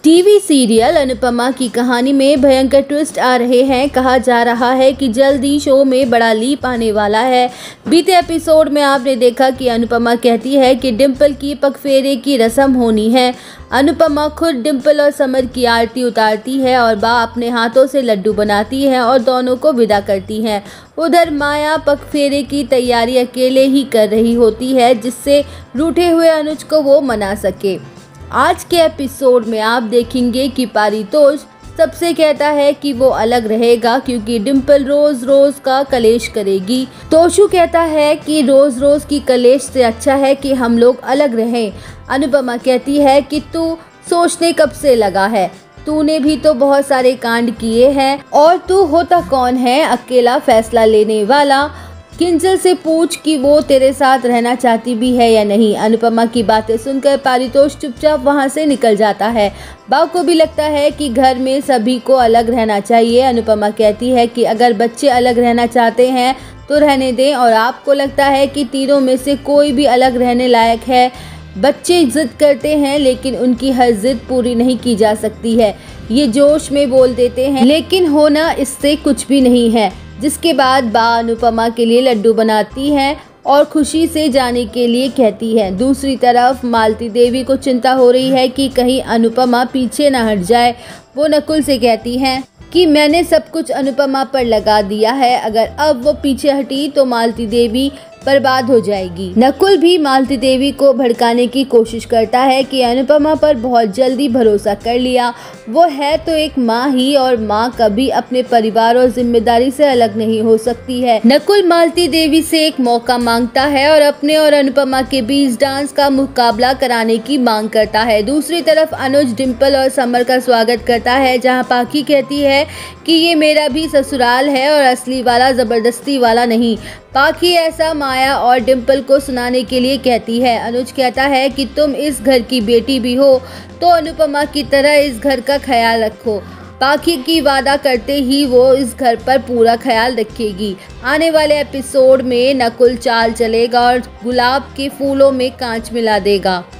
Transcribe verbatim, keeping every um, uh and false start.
TV serial Anupama की कहानी में भयंकर ट्विस्ट आ रहे हैं। कहा जा रहा है कि जल्दी शो में बड़ा लीप आने वाला है। बीते एपिसोड में आपने देखा कि अनुपमा कहती है कि डिम्पल की पगफेरे की रस्म होनी है। अनुपमा खुद डिम्पल और समर की आरती उतारती है और बा अपने हाथों से लड्डू बनाती है और दोनों को विदा करती है। उधर माया पगफेरे की तैयारी अकेले ही कर रही होती है, जिससे रूठे हुए अनुज को वो मना सके। आज के एपिसोड में आप देखेंगे कि पारितोष सबसे कहता है कि वो अलग रहेगा क्योंकि डिम्पल रोज रोज का कलेश करेगी। तोशु कहता है कि रोज रोज की कलेश से अच्छा है कि हम लोग अलग रहें। अनुपमा कहती है कि तू सोचने कब से लगा है, तूने भी तो बहुत सारे कांड किए हैं और तू होता कौन है अकेला फैसला लेने वाला। किंजल से पूछ कि वो तेरे साथ रहना चाहती भी है या नहीं। अनुपमा की बातें सुनकर पारितोष चुपचाप वहां से निकल जाता है। बाव को भी लगता है कि घर में सभी को अलग रहना चाहिए। अनुपमा कहती है कि अगर बच्चे अलग रहना चाहते हैं तो रहने दें और आपको लगता है कि तीनों में से कोई भी अलग रहने लायक है। बच्चे जिद करते हैं लेकिन उनकी हर जिद पूरी नहीं की जा सकती है। ये जोश में बोल देते हैं लेकिन होना इससे कुछ भी नहीं है। जिसके बाद बा अनुपमा के लिए लड्डू बनाती है और खुशी से जाने के लिए कहती है। दूसरी तरफ मालती देवी को चिंता हो रही है कि कहीं अनुपमा पीछे न हट जाए। वो नकुल से कहती हैं कि मैंने सब कुछ अनुपमा पर लगा दिया है, अगर अब वो पीछे हटी तो मालती देवी बर्बाद हो जाएगी। नकुल भी मालती देवी को भड़काने की कोशिश करता है कि अनुपमा पर बहुत जल्दी भरोसा कर लिया। वो है तो एक माँ ही और माँ कभी अपने परिवार और जिम्मेदारी से अलग नहीं हो सकती है। नकुल मालती देवी से एक मौका मांगता है और अपने और अनुपमा के बीच डांस का मुकाबला कराने की मांग करता है। दूसरी तरफ अनुज डिम्पल और समर का स्वागत करता है, जहाँ पाखी कहती है कि ये मेरा भी ससुराल है और असली वाला जबरदस्ती वाला नहीं। पाखी ऐसा माया और डिम्पल को सुनाने के लिए कहती है। अनुज कहता है कि तुम इस घर की बेटी भी हो तो अनुपमा की तरह इस घर का ख्याल रखो। पाखी की वादा करते ही वो इस घर पर पूरा ख्याल रखेगी। आने वाले एपिसोड में नकुल चाल चलेगा और गुलाब के फूलों में कांच मिला देगा।